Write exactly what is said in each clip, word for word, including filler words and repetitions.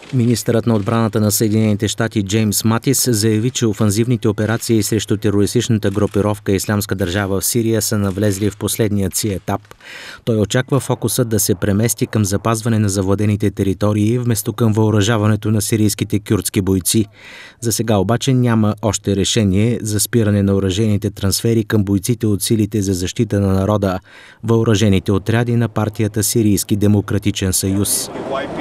Министърът на отбраната на Съединените щати Джеймс Матис заяви, че офанзивните операции срещу терористичната групировка Ислямска държава в Сирия са навлезли в последният си етап. Той очаква фокусът да се премести към запазване на завладените територии, вместо към въоръжаването на сирийските кюрдски бойци. За сега обаче няма още решение за спиране на оръжейните трансфери към бойците от силите за защита на народа, въоръжените отряди на партията Сирийски демократичен съюз.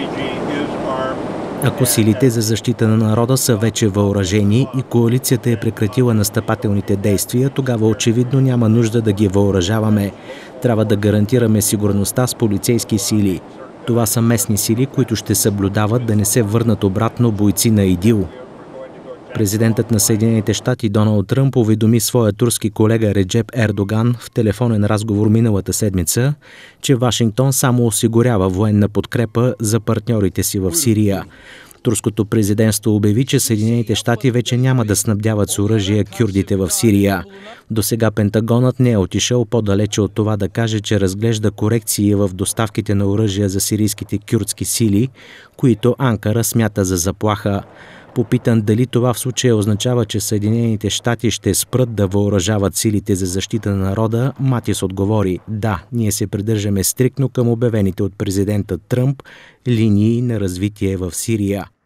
Ако силите за защита на народа са вече въоръжени и коалицията е прекратила настъпателните действия, тогава очевидно няма нужда да ги въоръжаваме. Трябва да гарантираме сигурността с полицейски сили. Това са местни сили, които ще съблюдават да не се върнат обратно бойци на ИДИЛ. Президентът на Съединените щати Доналд Тръмп уведоми своя турски колега Реджеп Ердоган в телефонен разговор миналата седмица, че Вашингтон само осигурява военна подкрепа за партньорите си в Сирия. Турското президентство обяви, че Съединените щати вече няма да снабдяват с оръжие кюрдите в Сирия. Досега Пентагонът не е отишъл по-далече от това да каже, че разглежда корекции в доставките на оръжия за сирийските кюрдски сили, които Анкара смята за заплаха. Попитан дали това в случая означава, че Съединените щати ще спрат да въоръжават силите за защита на народа, Матис отговори: да, ние се придържаме стриктно към обявените от президента Тръмп линии на развитие в Сирия.